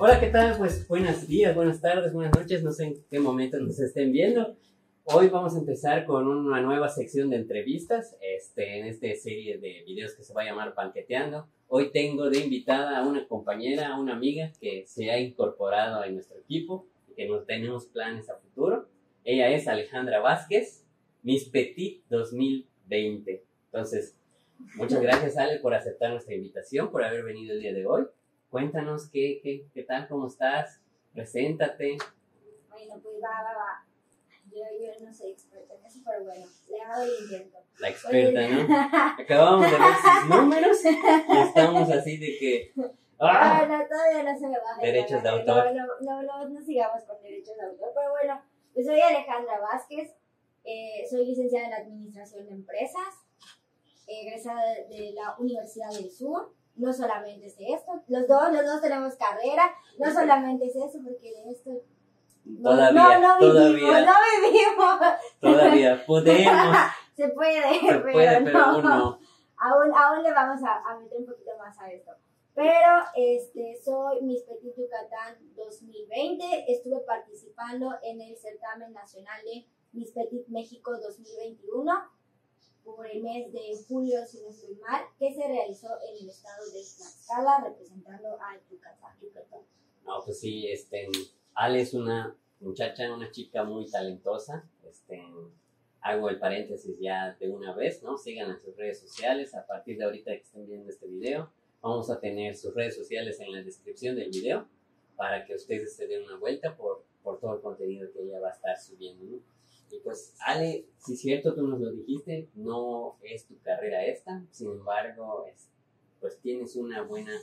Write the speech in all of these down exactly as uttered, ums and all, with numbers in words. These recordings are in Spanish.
Hola, ¿qué tal? Pues buenos días, buenas tardes, buenas noches, no sé en qué momento nos estén viendo. Hoy vamos a empezar con una nueva sección de entrevistas, este, en esta serie de videos que se va a llamar Banqueteando. Hoy tengo de invitada a una compañera, a una amiga que se ha incorporado a nuestro equipo y que nos tenemos planes a futuro. Ella es Alejandra Vázquez, Miss Petit dos mil veinte. Entonces, muchas gracias, Ale, por aceptar nuestra invitación, por haber venido el día de hoy. Cuéntanos qué, qué, qué tal, cómo estás, preséntate. Bueno, pues va, va, va. Yo, yo no soy experta en eso, pero bueno, le hago el intento. La experta, ¿no? Acabamos de ver sus números y estamos así de que... ¡ah! No, no, todavía no se me baja. Derechos de no, autor. No, no, no, no, no sigamos con derechos de autor, pero bueno, yo soy Alejandra Vázquez, eh, soy licenciada en Administración de Empresas, egresada de la Universidad del Sur. No solamente es esto, los dos, los dos tenemos carrera, no solamente es eso, porque de esto Todavía, no, no, no todavía, vivimos, no vivimos. Todavía podemos. Se puede, Se pero, puede, pero no. aún no. Aún, aún le vamos a, a meter un poquito más a esto. Pero este, soy Miss Petit Yucatán dos mil veinte, estuve participando en el certamen nacional de Miss Petit México dos mil veintiuno. Por el mes de julio, si no estoy mal, que se realizó en el estado de Tlaxcala, representando a Yucatán. Yucatán. No, pues sí, este, Ale es una muchacha, una chica muy talentosa. Este, hago el paréntesis ya de una vez, ¿no? Sigan en sus redes sociales. A partir de ahorita que estén viendo este video, vamos a tener sus redes sociales en la descripción del video para que ustedes se den una vuelta por, por todo el contenido que ella va a estar subiendo, ¿no? Y pues, Ale, si es cierto, tú nos lo dijiste, no es tu carrera esta, sin embargo, es, pues tienes una buena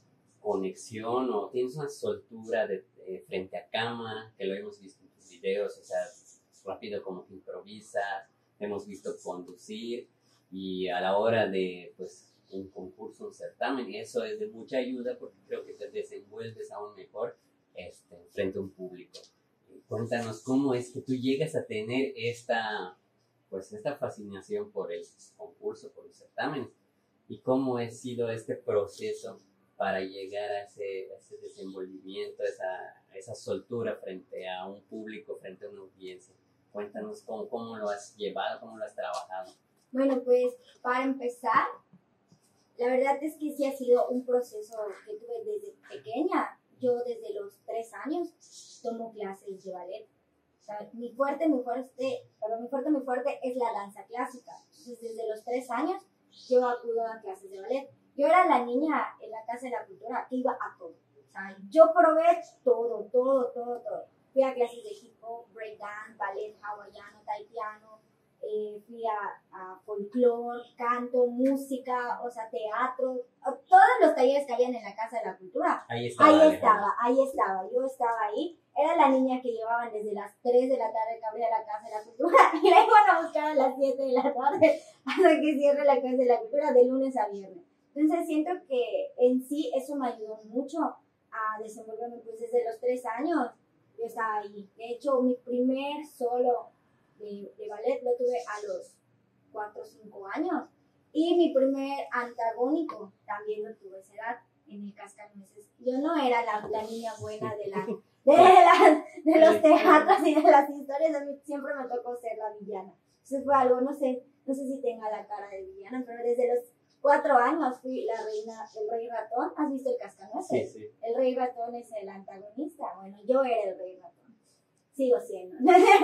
conexión o tienes una soltura de, de frente a cámara, que lo hemos visto en tus videos, o sea, rápido como que improvisas, te hemos visto conducir y a la hora de, pues, un concurso, un certamen, y eso es de mucha ayuda porque creo que te desenvuelves aún mejor este, frente a un público. Cuéntanos cómo es que tú llegas a tener esta, pues, esta fascinación por el concurso, por los certámenes, y cómo ha sido este proceso para llegar a ese, a ese desenvolvimiento, a esa, a esa soltura frente a un público, frente a una audiencia. Cuéntanos cómo, cómo lo has llevado, cómo lo has trabajado. Bueno, pues para empezar, la verdad es que sí ha sido un proceso que tuve desde pequeña. Yo desde los tres años tomo clases de ballet. O sea, mi fuerte, mi fuerte, pero mi fuerte, mi fuerte es la danza clásica. Entonces, desde los tres años yo acudo a clases de ballet. Yo era la niña en la Casa de la Cultura que iba a todo. O sea, yo probé todo, todo, todo, todo. Fui a clases de hip hop, breakdance, ballet hawaiano, tahitiano. Eh, fui a, a folclore, canto, música, o sea, teatro, todos los talleres que habían en la Casa de la Cultura. Ahí estaba. Ahí estaba, ahí estaba, yo estaba ahí. Era la niña que llevaban desde las tres de la tarde que abría la Casa de la Cultura y la iban a buscar a las siete de la tarde hasta que cierre la Casa de la Cultura de lunes a viernes. Entonces siento que en sí eso me ayudó mucho a desenvolverme, pues desde los tres años yo estaba ahí. De hecho, mi primer solo De, de ballet lo tuve a los cuatro o cinco años y mi primer antagónico también lo tuve a esa edad en el Cascanueces. Yo no era la, la niña buena de, la, de, la, de los teatros y de las historias, a mí siempre me tocó ser la villana. Entonces fue algo, no sé, no sé si tenga la cara de villana, pero desde los cuatro años fui la reina, el rey ratón. ¿Has visto el Cascanueces? Sí, sí. El rey ratón es el antagonista. Bueno, yo era el rey ratón. Sigo siendo.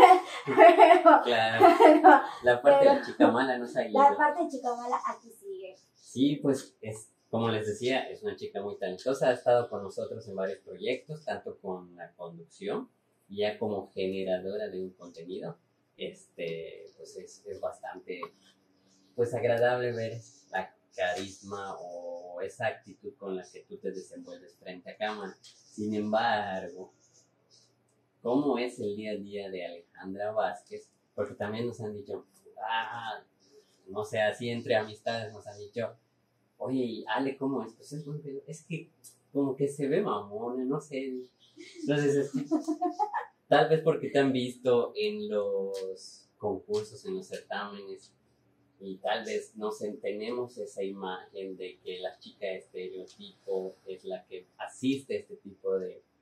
Pero, claro. Pero, la parte pero, de la chica mala no se ha ido. La parte de chica mala aquí sigue. Sí, pues es, como les decía, es una chica muy talentosa, ha estado con nosotros en varios proyectos, tanto con la conducción, ya como generadora de un contenido. Este, pues es, es bastante, pues agradable ver la carisma o esa actitud con la que tú te desenvuelves frente a cámara. Sin embargo, ¿cómo es el día a día de Alejandra Vázquez? Porque también nos han dicho, ah, no sé, así entre amistades nos han dicho, oye, Ale, ¿cómo es? Pues es, es que como que se ve mamona, no sé. Entonces, es que, tal vez porque te han visto en los concursos, en los certámenes, y tal vez no sé, tenemos esa imagen de que la chica estereotipo es la que asiste a este tipo de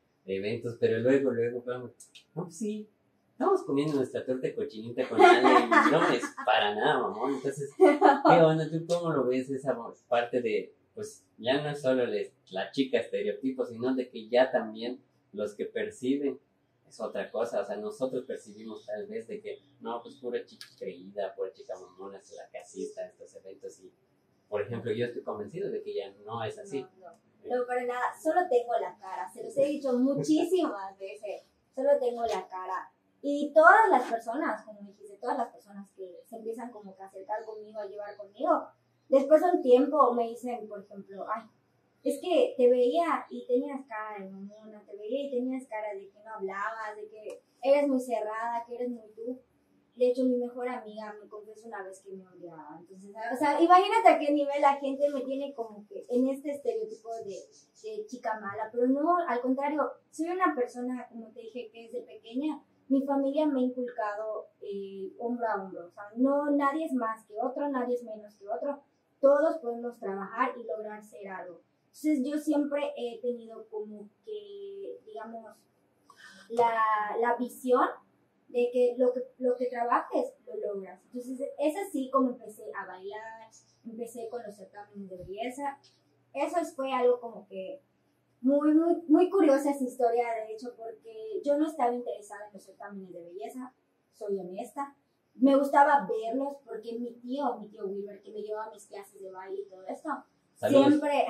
eventos, pero luego, luego, vamos, no, sí, estamos comiendo nuestra torta de cochinita con Ale y no es para nada, mamón. Entonces, ¿qué onda? ¿Tú cómo lo ves esa parte de, pues, ya no es solo les, la chica estereotipo, sino de que ya también los que perciben es otra cosa? O sea, nosotros percibimos tal vez de que, no, pues pura chica creída, pura chica mamona, es la que asista a estos eventos y, por ejemplo, yo estoy convencido de que ya no es así. No, no, no, para nada, solo tengo la cara, se los he dicho muchísimas veces, solo tengo la cara. Y todas las personas, como dijiste, todas las personas que se empiezan como que a acercar conmigo, a llevar conmigo, después de un tiempo me dicen, por ejemplo, ay, es que te veía y tenías cara de mamona, te veía y tenías cara de que no hablabas, de que eres muy cerrada, que eres muy tú. De hecho, mi mejor amiga me confesó una vez que me odiaba. Entonces, o sea, imagínate a qué nivel la gente me tiene como que en este estereotipo de, de chica mala. Pero no, al contrario, soy una persona, como te dije, que desde pequeña, mi familia me ha inculcado eh, hombro a hombro. O sea, no, nadie es más que otro, nadie es menos que otro. Todos podemos trabajar y lograr ser algo. Entonces, yo siempre he tenido como que, digamos, la, la visión de que lo que lo que trabajes lo logras. Entonces es así como empecé a bailar, empecé con los certámenes de belleza. Eso fue algo como que muy, muy, muy curiosa esa historia, de hecho, porque yo no estaba interesada en los certámenes de belleza, soy honesta. Me gustaba verlos porque mi tío, mi tío Wilber, que me llevaba a mis clases de baile y todo esto, Saludos. siempre,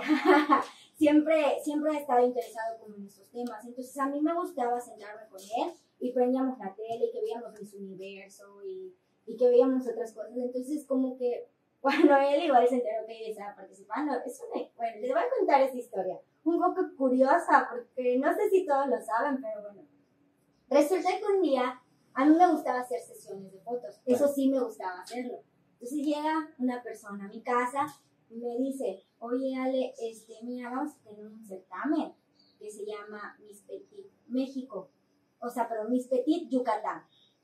siempre, siempre ha estado interesado como en estos temas. Entonces a mí me gustaba sentarme con él y prendíamos la tele y que veíamos Miss Universo y, y que veíamos otras cosas. Entonces como que cuando él igual se enteró que ella estaba participando, es una, bueno, les voy a contar esta historia, un poco curiosa porque no sé si todos lo saben, pero bueno. Resulta que un día a mí me gustaba hacer sesiones de fotos, eso sí me gustaba hacerlo. Entonces llega una persona a mi casa y me dice, oye Ale, este, mira, vamos a tener un certamen que se llama Miss Petit México, o sea, pero Miss Petit Yucatán.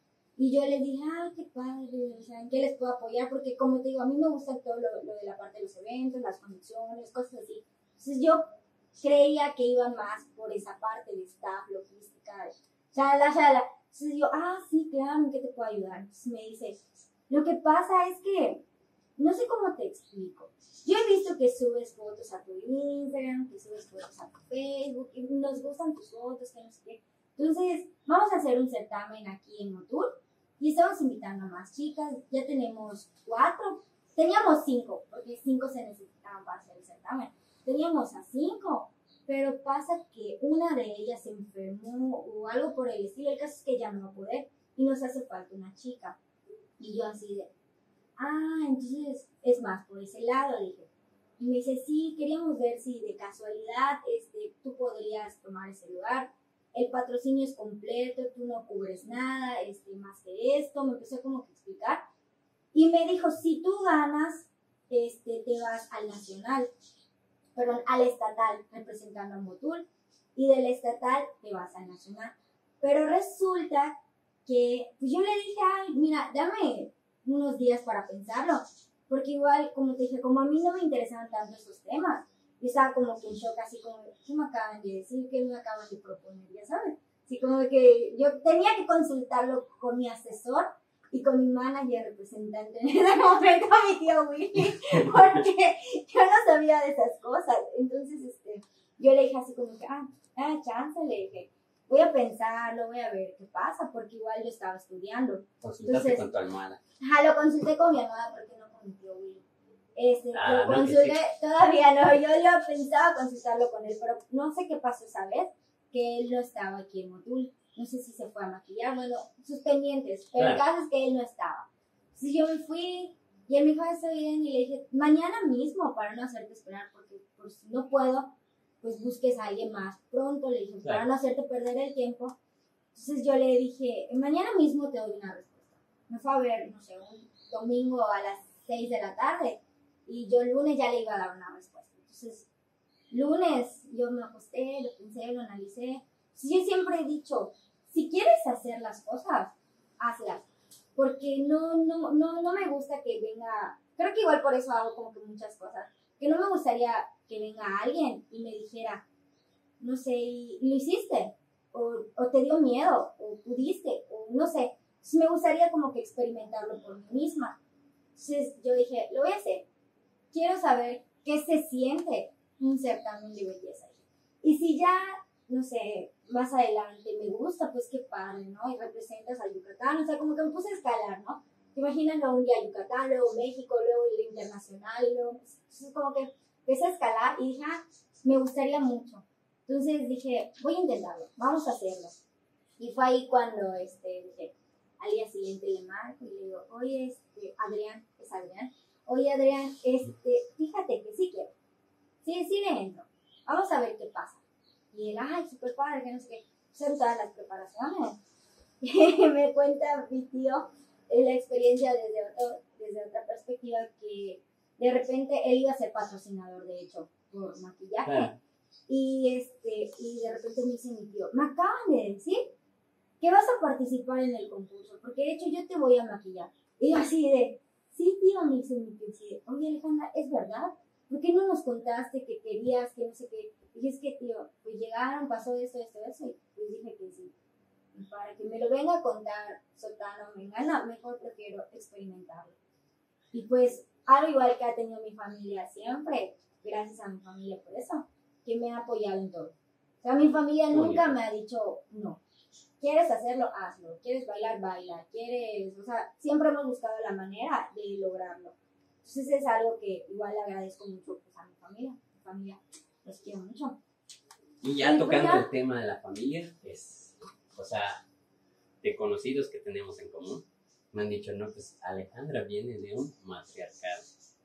Y yo les dije, ah, qué padre, o sea, ¿en qué les puedo apoyar? Porque como te digo, a mí me gusta todo lo, lo de la parte de los eventos, las conexiones, cosas así. Entonces yo creía que iban más por esa parte de staff, logística, shala, shala. Entonces yo, ah, sí, claro, ¿en qué te puedo ayudar? Entonces me dice, lo que pasa es que, no sé cómo te explico. Yo he visto que subes fotos a tu Instagram, que subes fotos a tu Facebook, y nos gustan tus fotos, que no sé qué. Entonces, vamos a hacer un certamen aquí en Motul y estamos invitando a más chicas. Ya tenemos cuatro, teníamos cinco, porque cinco se necesitaban para hacer el certamen. Teníamos a cinco, pero pasa que una de ellas se enfermó o algo por el estilo. El caso es que ya no va a poder y nos hace falta una chica. Y yo así de, ah, entonces es más por ese lado, dije. Y me dice, sí, queríamos ver si de casualidad este, tú podrías tomar ese lugar. El patrocinio es completo, tú no cubres nada, este, más que esto. Me empezó como que a explicar. Y me dijo, si tú ganas, este, te vas al nacional, perdón, al estatal, representando a Motul. Y del estatal te vas al nacional. Pero resulta que, pues yo le dije, ay, mira, dame unos días para pensarlo. Porque igual, como te dije, como a mí no me interesaban tanto estos temas, yo estaba como que en shock, así como, ¿qué me acaban de decir? ¿Qué me acaban de proponer? Ya sabes. Así como que yo tenía que consultarlo con mi asesor y con mi manager representante en ese momento, mi tío Willy, porque yo no sabía de esas cosas. Entonces, este, yo le dije así como que, ah, ah, chance, le dije, voy a pensarlo, voy a ver qué pasa, porque igual yo estaba estudiando. Consultaste Entonces, con tu almohada. Ajá, lo consulté con mi almohada porque no con mi tío Willy. Este, Ah, lo no, consulté, que sí. todavía no, yo lo pensaba consultarlo con él, pero no sé qué pasó esa vez, que él no estaba aquí en Motul, no sé si se fue a maquillar, bueno, sus pendientes, pero Claro. el caso es que él no estaba. Entonces yo me fui y él me dijo, está bien, y le dije, mañana mismo, para no hacerte esperar, porque por si no puedo, pues busques a alguien más pronto, le dije, Claro. para no hacerte perder el tiempo. Entonces yo le dije, mañana mismo te doy una respuesta. Me fue a ver, no sé, un domingo a las seis de la tarde, y yo el lunes ya le iba a dar una respuesta. Entonces, lunes yo me acosté, lo pensé, lo analicé. Entonces, yo siempre he dicho, si quieres hacer las cosas, hazlas. Porque no, no, no, no me gusta que venga, creo que igual por eso hago como que muchas cosas, que no me gustaría que venga alguien y me dijera, no sé, y, y lo hiciste. o, o te dio miedo, o pudiste, o no sé. Entonces me gustaría como que experimentarlo por mí misma. Entonces yo dije, lo voy a hacer. Quiero saber qué se siente un certamen de belleza. Y si ya, no sé, más adelante me gusta, pues qué padre, ¿no? Y representas a Yucatán, o sea, como que me puse a escalar, ¿no? Te imaginas luego un día Yucatán, luego México, luego el internacional, luego, entonces como que empecé a escalar y dije, ah, me gustaría mucho. Entonces dije, voy a intentarlo, vamos a hacerlo. Y fue ahí cuando, este, dije, al día siguiente le marco y le digo, oye, este, Adrián, es Adrián, oye, Adrián, este, fíjate que sí quiero, sí, sí le entro, vamos a ver qué pasa. Y él, ay, súper padre, que no sé qué, son todas las preparaciones. Y me cuenta mi tío la experiencia desde, otro, desde otra perspectiva, que de repente él iba a ser patrocinador, de hecho, por maquillaje. Ah. Y, este, y de repente me dice mi tío, me acaban de decir que vas a participar en el concurso, porque de hecho yo te voy a maquillar. Y yo así de, sí, tío, me dice mi tío, sí, oye, Alejandra, ¿es verdad? ¿Por qué no nos contaste que querías, que no sé qué? Y es que, tío, pues llegaron, pasó esto, esto, eso, y pues dije que sí. Y para que me lo venga a contar Sotano, me gana, mejor prefiero experimentarlo. Y pues, algo igual que ha tenido mi familia siempre, gracias a mi familia por eso, que me ha apoyado en todo. O sea, mi familia nunca me ha dicho no. ¿Quieres hacerlo? Hazlo. ¿Quieres bailar? Baila. ¿Quieres? O sea, siempre hemos buscado la manera de lograrlo. Entonces es algo que igual le agradezco mucho pues, a mi familia. Mi familia los quiero mucho. Y ya y tocando pues ya, el tema de la familia, es, o sea, de conocidos que tenemos en común, me han dicho, no, pues Alejandra viene de un matriarcado.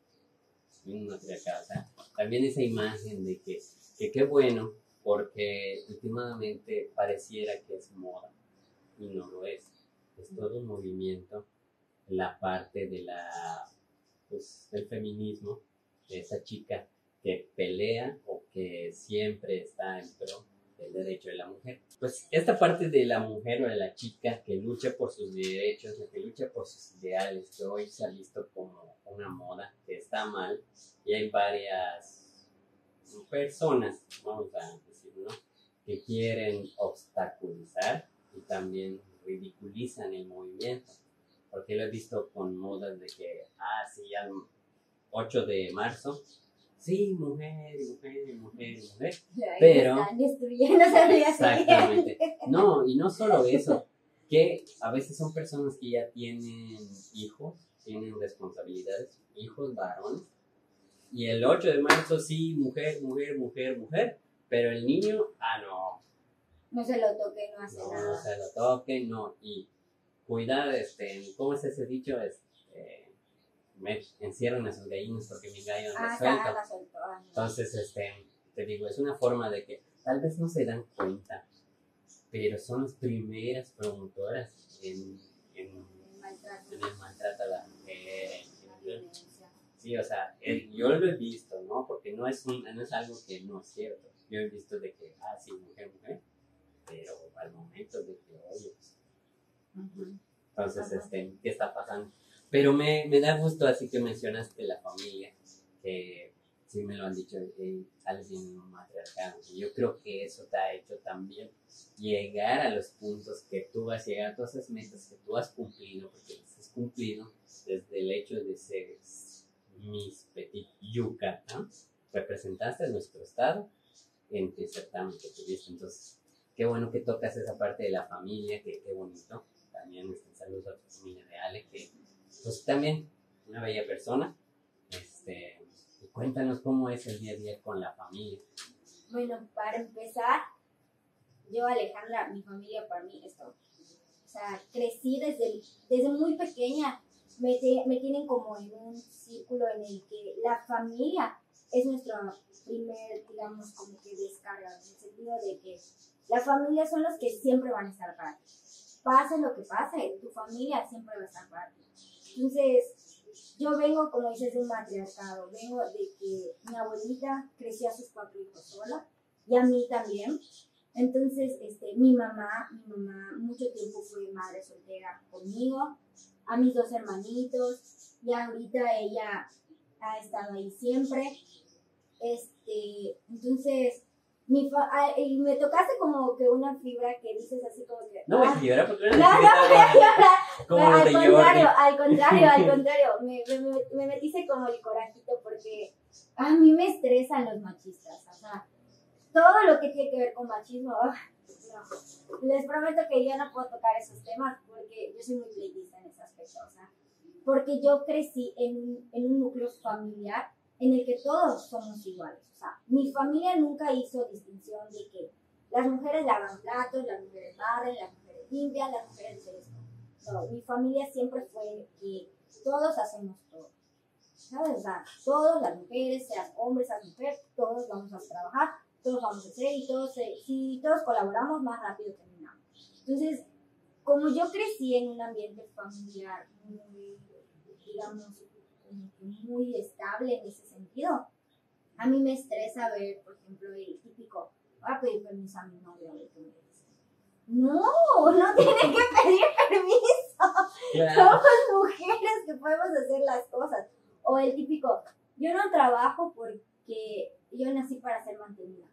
Un matriarcado, o sea, también esa imagen de que, que qué bueno, porque últimamente pareciera que es moda, y no lo es. Es todo un movimiento, la parte de la, pues, del feminismo, de esa chica que pelea o que siempre está en pro del derecho de la mujer. Pues esta parte de la mujer o de la chica que lucha por sus derechos, la que lucha por sus ideales, que hoy se ha visto como una moda, que está mal, y hay varias personas, vamos a decir, ¿no?, que quieren obstaculizar y también ridiculizan el movimiento, porque lo he visto con modas de que, ah, sí, al ocho de marzo, sí, mujer, mujer, mujer, mujer, pero... Están destruyendo esa vida. Exactamente. No, y no solo eso, que a veces son personas que ya tienen hijos, tienen responsabilidades, hijos varones, y el ocho de marzo sí, mujer, mujer, mujer, mujer, pero el niño, ah, no. No se lo toque, no hace no, nada. No se lo toque, no. Y cuidar, este, ¿cómo es ese dicho? Este, me encierran a sus gallinas porque mi gallo no ah, suelto. la suelto. Ah, no. Entonces, este, te digo, es una forma de que tal vez no se dan cuenta, pero son las primeras promotoras en, en, el maltrato. en el maltrato a la mujer. En, en, Sí, o sea, el, yo lo he visto, ¿no? Porque no es, un, no es algo que no es cierto. Yo he visto de que, ah, sí, mujer, mujer, pero al momento de que, oye, pues, uh-huh. Entonces, uh-huh. este, ¿qué está pasando? Pero me, me da gusto así que mencionaste la familia, que sí me lo han dicho, eh, sales en un matriarcado. Y yo creo que eso te ha hecho también llegar a los puntos que tú vas a llegar, a todas esas metas que tú has cumplido, porque las has cumplido desde el hecho de ser Miss Petit Yucatán, representaste a nuestro estado en el certamen que tuviste. Entonces, qué bueno que tocas esa parte de la familia, que qué bonito. También este, saludos a tu familia de Ale, que pues también una bella persona. Este, y cuéntanos cómo es el día a día con la familia. Bueno, para empezar, yo, Alejandra, mi familia para mí es todo. O sea, crecí desde, desde muy pequeña. Me, me tienen como en un círculo en el que la familia es nuestro primer, digamos, como que descarga, en el sentido de que la familia son los que siempre van a estar para ti. Pase lo que pase, tu familia siempre va a estar para ti. Entonces, yo vengo, como dices, de un matriarcado, vengo de que mi abuelita creció a sus cuatro hijos sola, y a mí también. Entonces, este, mi mamá, mi mamá mucho tiempo fue madre soltera conmigo, a mis dos hermanitos, y ahorita ella ha estado ahí siempre. Este, entonces, Mi fa ah, y me tocaste como que una fibra que dices así como que... No voy ah, a llorar porque no no, no voy a llorar. Como Pero lo al de contrario, Jordi. al contrario, al contrario. Me, me, me metiste como el corajito porque a mí me estresan los machistas. O sea, todo lo que tiene que ver con machismo, ugh, no. Les prometo que yo no puedo tocar esos temas porque yo soy muy pleitista en ese aspecto. O sea, porque yo crecí en, en un núcleo familiar en el que todos somos iguales. O sea, mi familia nunca hizo distinción de que las mujeres lavan platos, las mujeres barren, las mujeres limpian, las mujeres hacen esto. No, mi familia siempre fue que todos hacemos todo. ¿Sabes? O sea, todos, las mujeres, sean hombres, sean mujeres, todos vamos a trabajar, todos vamos a hacer y todos, si todos colaboramos, más rápido terminamos. Entonces, como yo crecí en un ambiente familiar muy, digamos, muy estable en ese sentido, a mí me estresa ver, por ejemplo, el típico, voy a pedir permiso a mi novio, a ver qué me dice. No, no tiene que pedir permiso. Claro. Somos mujeres que podemos hacer las cosas. O el típico, yo no trabajo porque yo nací para ser mantenida.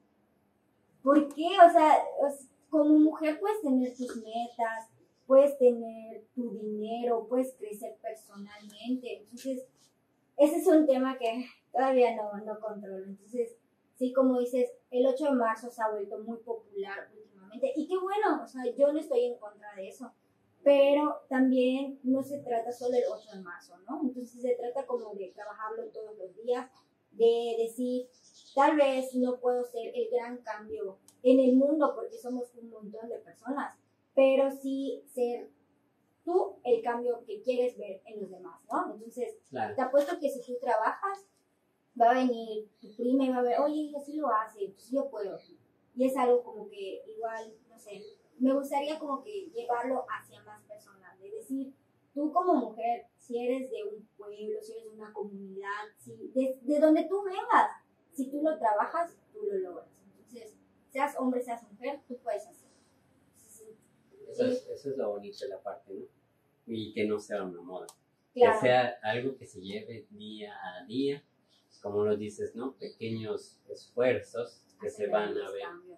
¿Por qué? O sea, como mujer puedes tener tus metas, puedes tener tu dinero, puedes crecer personalmente. Entonces, ese es un tema que todavía no, no controlo. Entonces, sí, como dices, el ocho de marzo se ha vuelto muy popular últimamente. Y qué bueno, o sea, yo no estoy en contra de eso. Pero también no se trata solo del ocho de marzo, ¿no? Entonces se trata como de trabajarlo todos los días, de decir, tal vez no puedo ser el gran cambio en el mundo porque somos un montón de personas, pero sí ser tú el cambio que quieres ver en los demás, ¿no? Entonces, claro, te apuesto que si tú trabajas, va a venir tu prima y va a ver, oye, así lo hace, pues yo puedo. Y es algo como que igual, no sé, me gustaría como que llevarlo hacia más personas, de decir, tú como mujer, si eres de un pueblo, si eres de una comunidad, si, de, de donde tú vengas, si tú lo trabajas, tú lo logras. Entonces, seas hombre, seas mujer, tú puedes hacer. Sí. Eso, es, eso es lo bonito de la parte, ¿no? Y que no sea una moda. Claro. Que sea algo que se lleve día a día, como lo dices, ¿no? Pequeños esfuerzos que se van a ver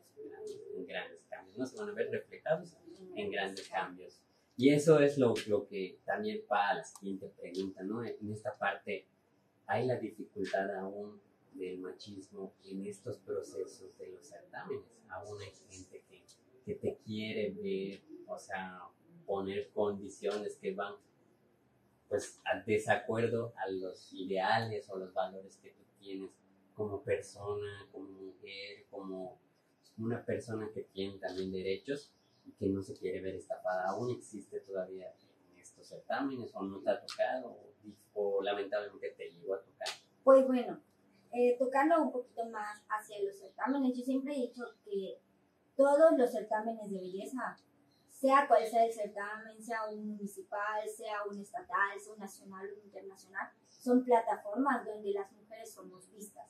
en grandes cambios, ¿no? Se van a ver reflejados en grandes cambios. Y eso es lo, lo que también para la siguiente pregunta, ¿no? En esta parte, ¿hay la dificultad aún del machismo en estos procesos de los certámenes? Aún hay gente que, que te quiere ver, o sea, poner condiciones que van, pues, a desacuerdo a los ideales o los valores que tú tienes como persona, como mujer, como una persona que tiene también derechos y que no se quiere ver estafada. ¿Aún existe todavía en estos certámenes o no te ha tocado o, o lamentablemente te llegó a tocar? Pues bueno, eh, tocando un poquito más hacia los certámenes, yo siempre he dicho que todos los certámenes de belleza, sea cual sea el certamen, sea un municipal, sea un estatal, sea un nacional o un internacional, son plataformas donde las mujeres somos vistas.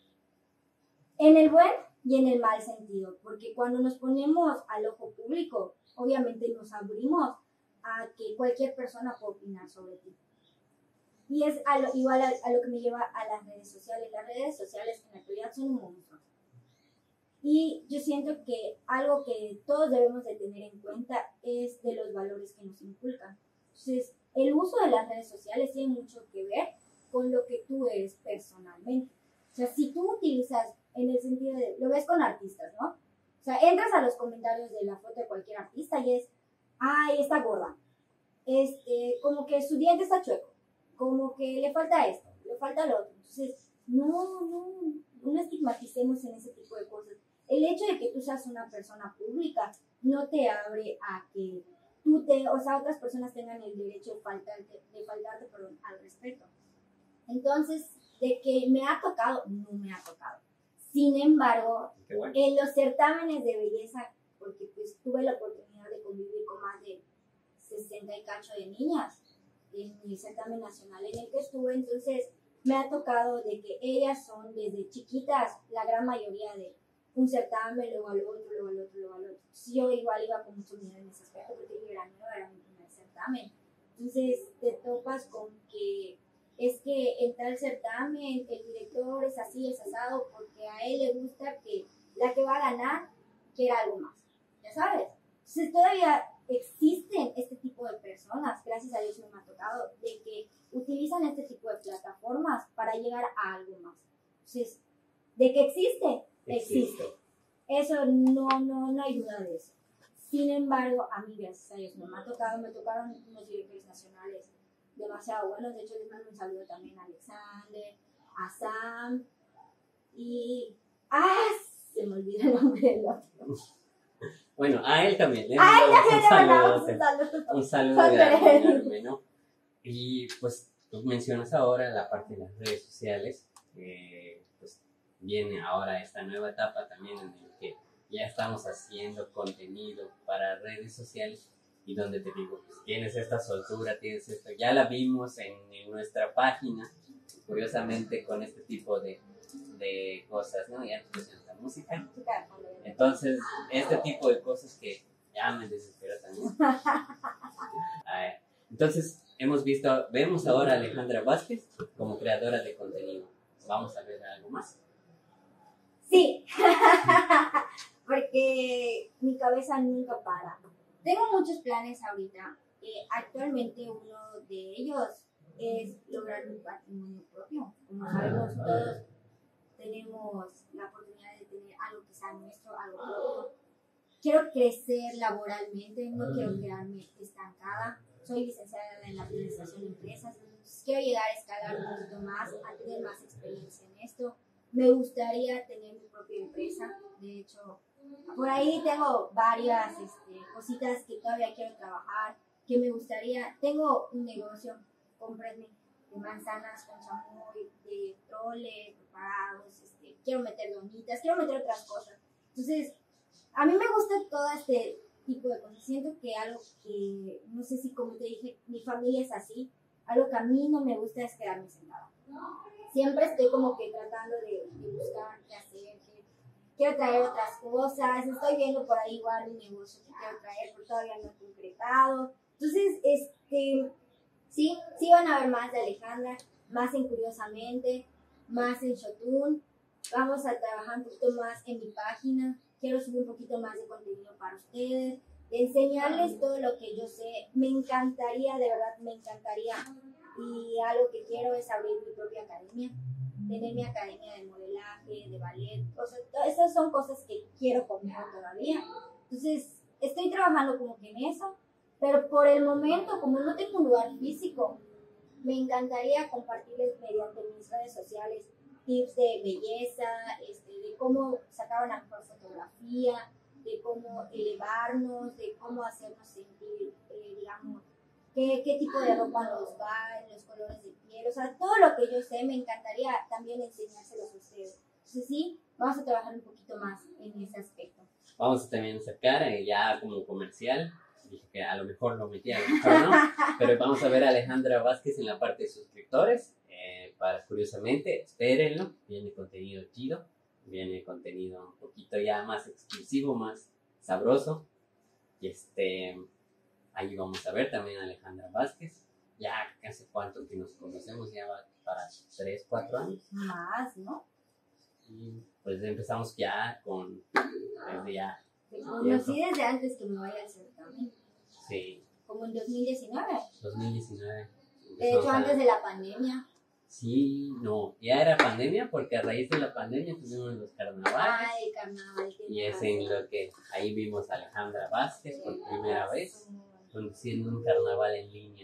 En el buen y en el mal sentido, porque cuando nos ponemos al ojo público, obviamente nos abrimos a que cualquier persona pueda opinar sobre ti. Y es a lo, igual a, a lo que me lleva a las redes sociales. Las redes sociales en la actualidad son un monstruo. Y yo siento que algo que todos debemos de tener en cuenta es de los valores que nos inculcan. Entonces, el uso de las redes sociales tiene mucho que ver con lo que tú eres personalmente. O sea, si tú utilizas en el sentido de, lo ves con artistas, ¿no? O sea, entras a los comentarios de la foto de cualquier artista y es, ay, está gorda, este, como que su diente está chueco, como que le falta esto, le falta lo otro. Entonces, no, no, no estigmaticemos en ese tipo de cosas. El hecho de que tú seas una persona pública no te abre a que tú te, o sea, otras personas tengan el derecho de faltarte, de faltarte perdón, al respeto. Entonces, de que me ha tocado, no me ha tocado. Sin embargo, bueno, en los certámenes de belleza, porque pues tuve la oportunidad de convivir con más de sesenta y cacho de niñas en el certamen nacional en el que estuve, entonces me ha tocado de que ellas son desde chiquitas, la gran mayoría de un certamen, luego al otro, luego al otro, luego al otro. Entonces, yo igual iba con mucho miedo en ese aspecto porque yo era nueva, era mi primer certamen. Entonces te topas con que es que en tal certamen el director es así, es asado, porque a él le gusta que la que va a ganar quiere algo más, ya sabes. Entonces todavía existen este tipo de personas, gracias a Dios no me ha tocado, de que utilizan este tipo de plataformas para llegar a algo más. Entonces, de que existe, existe. existe. Eso no, no, no hay duda de eso. Sin embargo, a mí, gracias a Dios, no me ha tocado, me tocaron unos directores nacionales demasiado buenos. De hecho, les mando un saludo también a Alexander, a Sam y... ¡Ah! Se me olvida el nombre del otro. Bueno, a él también. Le a él un saludo. Un saludo. Un saludo enorme, ¿no? Y pues tú mencionas ahora la parte de las redes sociales. Eh, pues viene ahora esta nueva etapa también en la que ya estamos haciendo contenido para redes sociales y donde te digo, pues tienes esta soltura, tienes esto, ya la vimos en, en nuestra página, curiosamente con este tipo de, de cosas, ¿no? Ya pues la música. Entonces, este tipo de cosas que ya me desespero también. Ay, entonces, hemos visto, vemos ahora a Alejandra Vázquez como creadora de contenido. Vamos a ver algo más. Sí, porque mi cabeza nunca para. Tengo muchos planes ahorita. Eh, actualmente uno de ellos es lograr un patrimonio propio. Como sabemos todos, tenemos la oportunidad de tener algo que sea nuestro, algo propio. Quiero crecer laboralmente, no quiero quedarme estancada. Soy licenciada en la administración de empresas. Quiero llegar a escalar un poquito más, a tener más experiencia en esto. Me gustaría tener mi propia empresa. De hecho, por ahí tengo varias este, cositas que todavía quiero trabajar, que me gustaría. Tengo un negocio, cómprenme, de manzanas con chamoy, de trole preparados. Este, quiero meter donitas, quiero meter otras cosas. Entonces, a mí me gusta todo este tipo de cosas. Siento que algo que, no sé si como te dije, mi familia es así. Algo que a mí no me gusta es quedarme sentada. Siempre estoy como que tratando de, de buscar qué hacer, que quiero traer otras cosas. Estoy viendo por ahí igual un negocio que quiero traer, pero todavía no he concretado. Entonces, este, sí, sí van a ver más de Alejandra, más en Curiosamente, más en Shotun. Vamos a trabajar un poquito más en mi página. Quiero subir un poquito más de contenido para ustedes, de enseñarles todo lo que yo sé. Me encantaría, de verdad, me encantaría. Y algo que quiero es abrir mi propia academia, tener mi academia de modelaje, de ballet. O sea, esas son cosas que quiero conmigo todavía. Entonces, estoy trabajando como que en eso, pero por el momento, como no tengo un lugar físico, me encantaría compartirles mediante mis redes sociales tips de belleza, este, de cómo sacar una mejor fotografía, de cómo elevarnos, de cómo hacernos sentir, eh, digamos, qué, qué tipo de ropa nos va, los colores de piel, o sea, todo lo que yo sé, me encantaría también enseñárselos a ustedes. Entonces sí, vamos a trabajar un poquito más en ese aspecto. Vamos a también sacar eh, ya como comercial, dije que a lo mejor lo metí, a lo mejor no, pero vamos a ver a Alejandra Vázquez en la parte de suscriptores. Eh, para Curiosamente, espérenlo, viene contenido chido, viene contenido un poquito ya más exclusivo, más sabroso. Y este, ahí vamos a ver también a Alejandra Vázquez. Ya hace cuánto que nos conocemos, ya va para tres, cuatro años. Más, ¿no? Y pues empezamos ya con, desde ya. Te conocí desde antes que me vaya al certamen. Sí. Como en dos mil diecinueve. dos mil diecinueve. De hecho, antes de la pandemia. Sí, no, ya era pandemia porque a raíz de la pandemia tuvimos los carnavales. Ay, carnaval. Y es en lo que ahí vimos a Alejandra Vázquez por primera vez conduciendo un carnaval en línea.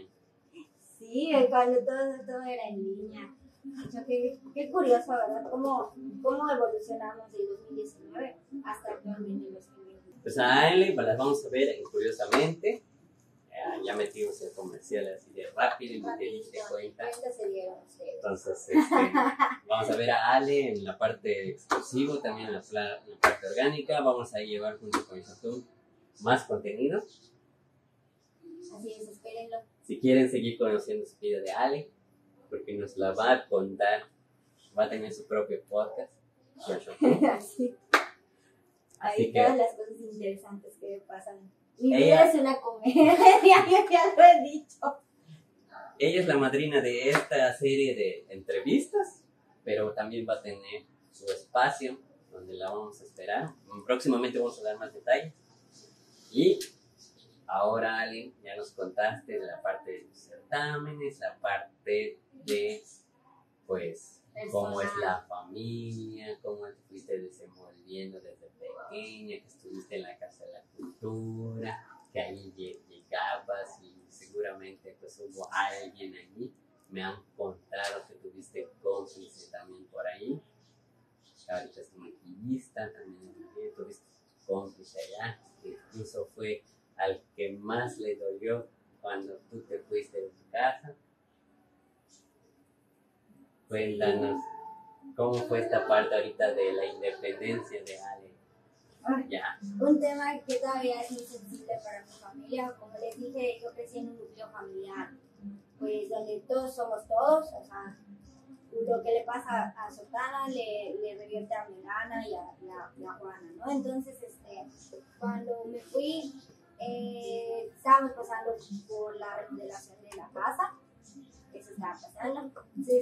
Sí, cuando todo, todo era en línea. Yo, qué, qué curioso, ¿verdad? ¿Cómo, cómo evolucionamos del dos mil diecinueve hasta actualmente el dos mil veinte? Pues a él las vamos a ver Curiosamente. Ya metimos el comercial así de rápido y te diste cuenta. Entonces, este, vamos a ver a Ale en la parte exclusiva, también en la, en la parte orgánica. Vamos a llevar junto con YouTube más contenido. Así es, espérenlo. Si quieren seguir conociendo su vida de Ale, porque nos la va a contar, va a tener su propio podcast. Así. Así Hay que, todas las cosas interesantes que me pasan. Mi ella, vida es una comedia, yo ya lo he dicho. Ella es la madrina de esta serie de entrevistas, pero también va a tener su espacio donde la vamos a esperar. Próximamente vamos a dar más detalles. Y ahora, Ale, ya nos contaste de la parte de los certámenes, la parte de, pues, cómo es la familia, cómo te fuiste desenvolviendo desde pequeña, que estuviste en la Casa de la Cultura, que ahí llegabas y seguramente pues hubo alguien allí. Me han contado que tuviste cómplice también por ahí. Ahorita es maquillista, también tuviste cómplice allá, que incluso fue al que más le dolió cuando tú te fuiste de tu casa. Cuéntanos, ¿cómo fue esta parte ahorita de la independencia de Ale? Ya. Un tema que todavía es muy sensible para mi familia. Como les dije, yo crecí en un núcleo familiar, pues donde todos somos todos, o sea, lo que le pasa a Sotana le, le revierte a Megana y a, y, a, y a Juana, ¿no? Entonces, este, cuando me fui, eh, estábamos pasando por la remodelación de la casa, eso estaba pasando. Entonces,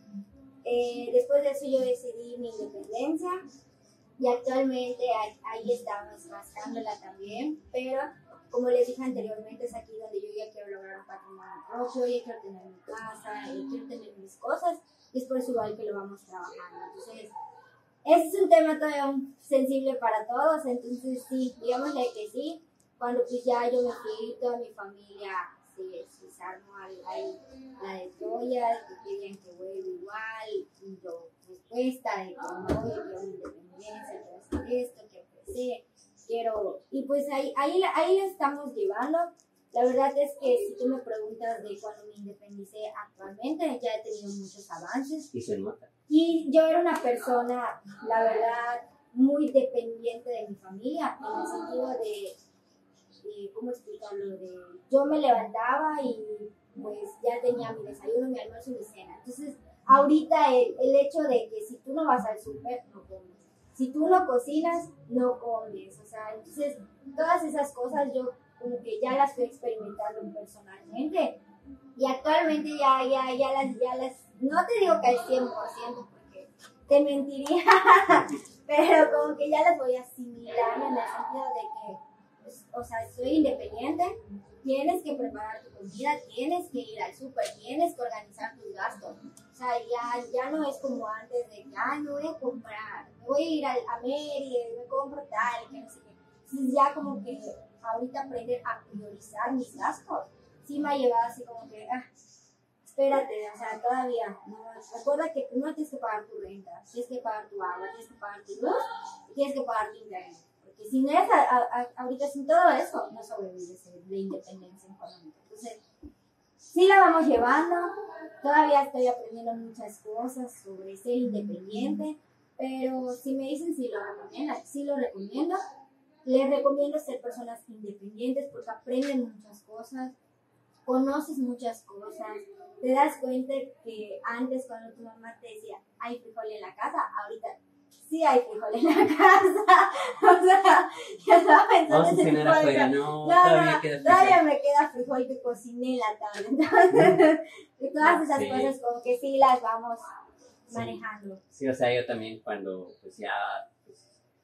eh, después de eso yo decidí mi independencia y actualmente ahí, ahí estamos rascándola también, pero como les dije anteriormente, es aquí donde yo ya quiero lograr un patrimonio propio, ya quiero tener mi casa, ya quiero tener mis cosas, y es por eso igual que lo vamos trabajando. Entonces, ese es un tema todavía sensible para todos, entonces sí, digámosle que sí, cuando pues ya yo me fui, toda mi familia se, se, se armó ahí la de Troya, que querían que vuelva igual, y yo respuesta de que no, yo quiero mi independencia, quiero hacer esto, quiero crecer. Quiero, y pues ahí, ahí, ahí la estamos llevando. La verdad es que si tú me preguntas de cuando me independicé actualmente, ya he tenido muchos avances. Y se nota. Y yo era una persona, la verdad, muy dependiente de mi familia, en el sentido de, de ¿cómo explicarlo? De, yo me levantaba y pues ya tenía mi desayuno, mi almuerzo y mi cena. Entonces, ahorita el, el hecho de que si tú no vas al súper, no comes. Si tú no cocinas, no comes. O sea, entonces, todas esas cosas yo como que ya las fui experimentando personalmente. Y actualmente ya, ya, ya las, ya las, no te digo que al cien por ciento porque te mentiría, pero como que ya las voy asimilando en el sentido de que, pues, o sea, soy independiente, tienes que preparar tu comida, tienes que ir al súper, tienes que organizar tus gastos. O sea, ya, ya no es como antes de que, ah, me voy a comprar, me voy a ir al, a Meri, me compro tal, que no sé qué. Entonces ya como que ahorita aprender a priorizar mis gastos, sí me ha llevado así como que, ah, espérate, o sea, todavía, no, recuerda que primero tienes que pagar tu renta, tienes que pagar tu agua, tienes que pagar tu luz, y tienes que pagar tu internet. Porque si no eres a, a, a, ahorita sin todo eso, no sobrevives de independencia económica. Entonces, sí la vamos llevando, todavía estoy aprendiendo muchas cosas sobre ser independiente, pero si me dicen si lo recomiendo, sí lo recomiendo. Les recomiendo ser personas independientes porque aprenden muchas cosas, conoces muchas cosas, te das cuenta que antes cuando tu mamá te decía, hay frijol en la casa, ahorita sí hay frijol en la casa. O sea, ya estaba pensando Vamos a en ese cenar tipo de afuera, cosas. no, No, todavía no, queda frijol. todavía me queda frijol que cociné la tarde. Entonces, y todas esas Sí. cosas como que sí las vamos Sí. manejando. Sí, o sea, yo también cuando pues ya pues,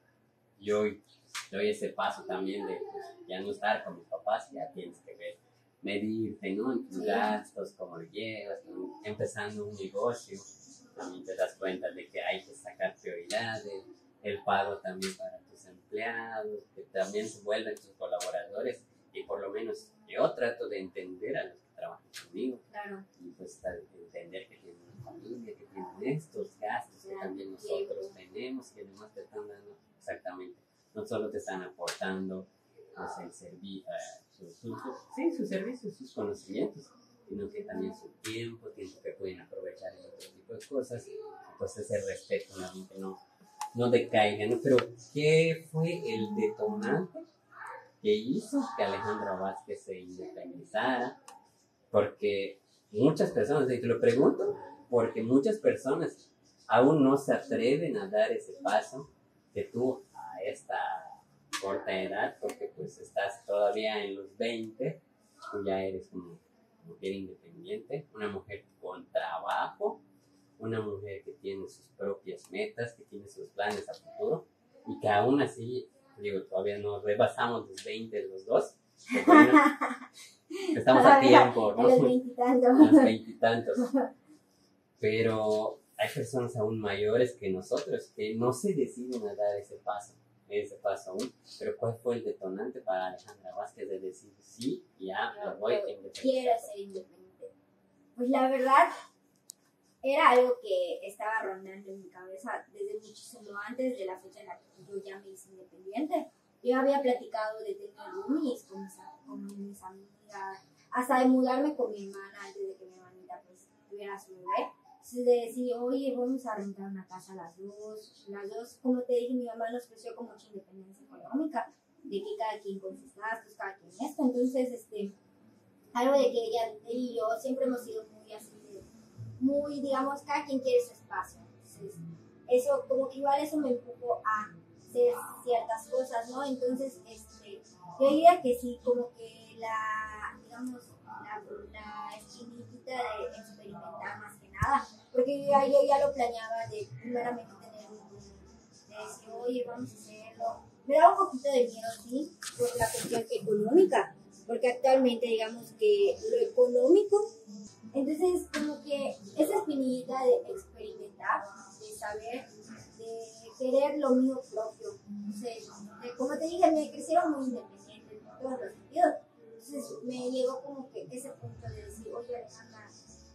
yo doy ese paso también de pues, ya no estar con mis papás, ya tienes que ver, medirte, ¿no? En tus Sí. gastos, cómo lo llevas, ¿no? Empezando un negocio, también te das cuenta de que hay que sacar prioridades, el pago también para tus empleados, que también se vuelven tus colaboradores, y por lo menos yo trato de entender a los que trabajan conmigo, Claro. y pues entender que tienen una familia, que tienen estos gastos que también nosotros tenemos, que además te están dando exactamente, no solo te están aportando pues, el servicio, uh, sus, sus, sí, sus servicios, sus conocimientos, sino que también su tiempo, tiempo que pueden aprovechar en otro tipo de cosas, entonces el respeto nuevamente no, no decaiga, ¿no? Pero ¿qué fue el detonante que hizo que Alejandra Vázquez se independizara? Porque muchas personas, y te lo pregunto, porque muchas personas aún no se atreven a dar ese paso que tú a esta corta edad, porque pues estás todavía en los veinte, tú ya eres como mujer independiente, una mujer con trabajo, una mujer que tiene sus propias metas, que tiene sus planes a futuro y que aún así, digo, todavía no rebasamos los veinte los dos, pero bueno, estamos a tiempo, ¿no? A los veintitantos. A los veintitantos. Pero hay personas aún mayores que nosotros que no se deciden a dar ese paso, ese paso aún. Pero ¿cuál fue el detonante para Alejandra Vázquez de decir sí, ya me voy a independizar? Quiero ser independiente. Pues la verdad, era algo que estaba rondando en mi cabeza desde muchísimo antes de la fecha en la que yo ya me hice independiente. Yo había platicado de tener roomies con mis, con mis amigas, hasta de mudarme con mi hermana antes de que mi hermanita pues tuviera su bebé. Entonces de decir, oye, vamos a rentar una casa las dos. Las dos, como te dije, mi mamá nos creció con mucha independencia económica, de que cada quien con sus gastos, cada quien esto. Entonces, este, algo de que ella y yo siempre hemos sido muy así, muy, digamos, cada quien quiere su espacio. Entonces, eso, como que igual eso me empujó a hacer ciertas cosas, ¿no? Entonces, este, yo diría que sí, como que la, digamos, la, la espinita de experimentar más que nada, porque yo ya, yo ya lo planeaba de primeramente tener un, de decir, oye, vamos a hacerlo. Me da un poquito de miedo, sí, por la cuestión económica, porque actualmente, digamos que lo económico, entonces como que esa espinita de experimentar, de saber, de querer lo mío propio, entonces, de, como te dije, me crecieron muy independientes en todos los sentidos. Entonces me llegó como que ese punto de decir, oye Alejandra,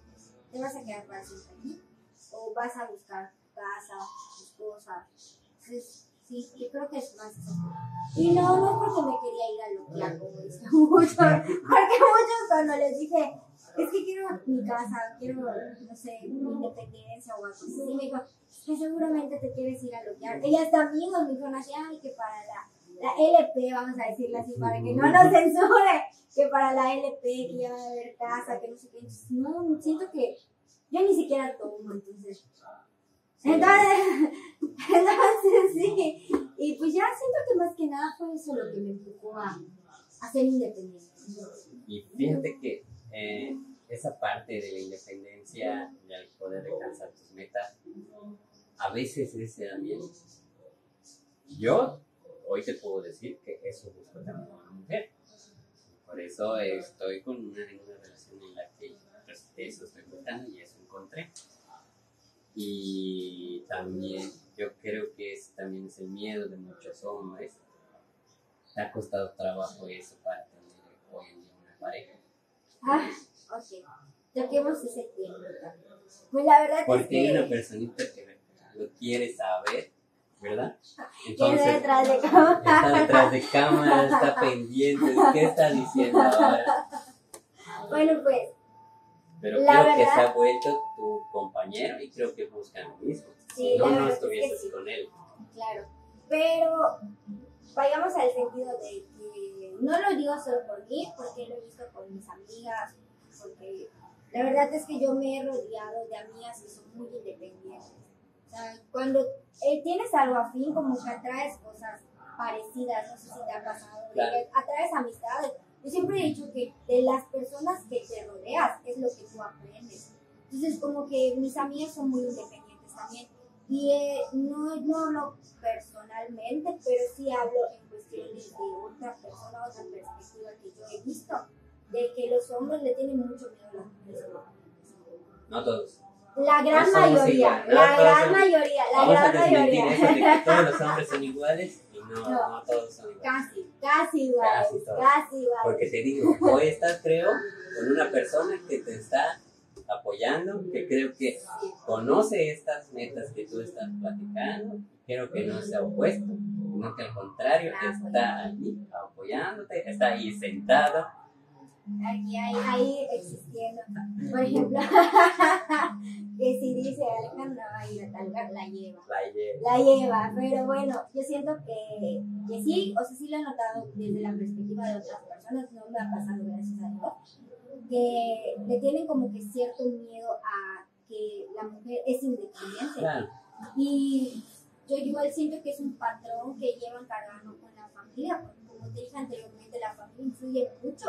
¿te vas a quedar para siempre aquí? ¿O vas a buscar tu casa, tu esposa? Entonces, sí, yo creo que es más eso. Y no, no es porque me quería ir a loquear, como dicen muchos, porque muchos cuando les dije, es que quiero mi casa, quiero, no sé, mi independencia o algo así, me dijo, es que seguramente te quieres ir a loquear. Ellas también me dijeron así, ay, que para la... la L P, vamos a decirlo así, para que no nos censure, que para la L P, que ya va a haber casa, que no sé qué. Entonces, no, siento que yo ni siquiera tomo, entonces. Sí. Entonces, entonces, sí. Y pues ya siento que más que nada fue eso lo que me empujó a, a ser independiente. Y fíjate que eh, esa parte de la independencia y el poder alcanzar tus metas, a veces es también. Yo hoy te puedo decir que eso busco también una mujer. Por eso estoy con una, una relación en la que pues, eso estoy buscando y eso encontré. Y también yo creo que ese también es el miedo de muchos hombres. Te ha costado trabajo eso para tener hoy en día una pareja. Ah, ok. Toquemos ese tema. Pues la verdad Porque es que... hay una personita que lo quiere saber, ¿verdad? Entonces, está detrás de cámara. Está detrás de cámara, está pendiente. ¿Qué está diciendo ahora? Bueno, pues. Pero la creo verdad, que se ha vuelto tu compañero y creo que buscan lo mismo. Sí, si no, no es estuvieses sí. con él. Claro. Pero vayamos al sentido de que no lo digo solo por mí, porque lo he visto con mis amigas, porque la verdad es que yo me he rodeado de amigas que son muy independientes. O sea, cuando eh, tienes algo afín, como que atraes cosas parecidas, no sé si te ha pasado, Claro. de que atraes amistades. Yo siempre he dicho que de las personas que te rodeas es lo que tú aprendes. Entonces, como que mis amigas son muy independientes también. Y eh, no, no hablo personalmente, pero sí hablo en cuestiones de otra persona, otra perspectiva que yo he visto, de que los hombres le tienen mucho miedo a las mujeres. No todos. La gran No somos mayoría, igual, no la todos gran son- mayoría, la Vamos a gran desmentir mayoría. eso de que todos los hombres son iguales y no, No. no todos son iguales. Casi, casi iguales, Casi todos. casi iguales. Porque te digo, hoy estás, creo, con una persona que te está apoyando, que creo que conoce estas metas que tú estás platicando, creo que no se ha opuesto, sino que al contrario, está allí apoyándote, está ahí sentado. Aquí, ahí, ahí existiendo. Por ejemplo, que si dice Alejandra va a ir a tal lugar, la lleva. La lleva. La lleva, pero bueno, yo siento que, que sí, o sea, sí lo he notado desde la perspectiva de otras personas, no me ha pasado, gracias a Dios, que le tienen como que cierto miedo a que la mujer es independiente. Claro. Y yo igual siento que es un patrón que llevan cargando con la familia, porque como te dije anteriormente, la familia influye mucho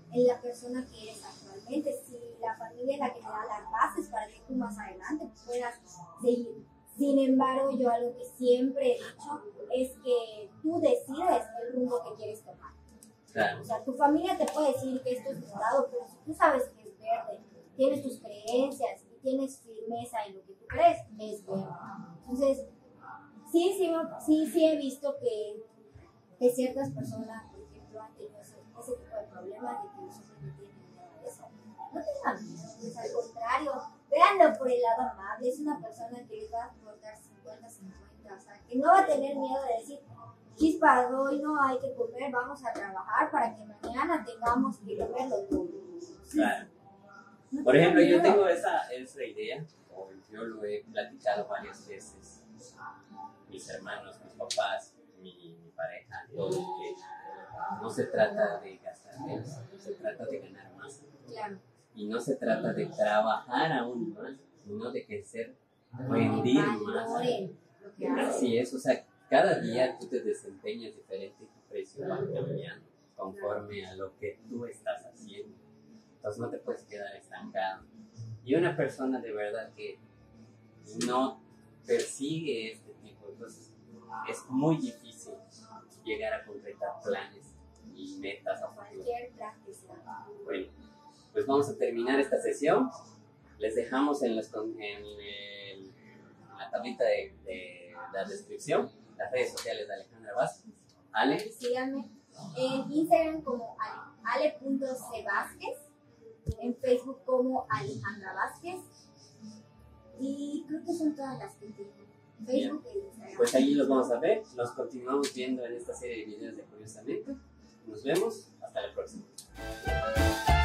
en la persona que eres actualmente, si la familia es la que te da las bases para que tú más adelante puedas seguir. Sin embargo, yo algo que siempre he dicho es que tú decides el rumbo que quieres tomar. Claro. O sea, tu familia te puede decir que esto es morado, pero si tú sabes que es verde, tienes tus creencias y tienes firmeza en lo que tú crees, es verde. Entonces, sí, sí, sí, sí he visto que, que ciertas personas, por ejemplo, han tenido ese, ese tipo de problemas de que los hombres no tienen miedo de eso. No tengan miedo, pues al contrario, véanlo por el lado amable. Es una persona que les va a aportar cincuenta cincuenta, o sea, que no va a tener miedo de decir, chispas, hoy no hay que comer, vamos a trabajar para que mañana tengamos que comerlo todo. Claro. No Por ejemplo, yo miedo. tengo esa, esa idea, o yo lo he platicado varias veces, mis hermanos, mis papás, mi, mi pareja, todos, que no se trata de gastar menos, se trata de ganar más. Claro. Y no se trata de trabajar aún más, sino de crecer, rendir más. Valoren lo que hacen. Así es, o sea, cada día tú te desempeñas diferente y tu precio va cambiando conforme a lo que tú estás haciendo. Entonces no te puedes quedar estancado. Y una persona de verdad que no persigue este tipo de cosas, es muy difícil llegar a concretar planes y metas a futuro. Cualquier práctica. Bueno, pues vamos a terminar esta sesión. Les dejamos en, los, en, el, en la tablita de, de la descripción las redes sociales de Alejandra Vázquez. Ale. Síganme en Instagram como ale punto ce vázquez, en Facebook como Alejandra Vázquez, y creo que son todas las que tengo. Facebook e Instagram. Pues ahí los vamos a ver. Los continuamos viendo en esta serie de videos de Curiosamente. Nos vemos. Hasta la próxima.